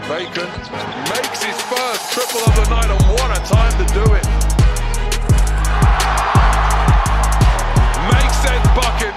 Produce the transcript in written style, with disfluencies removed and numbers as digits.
Bäйkon makes his first triple of the night, and what a time to do it. Makes that bucket.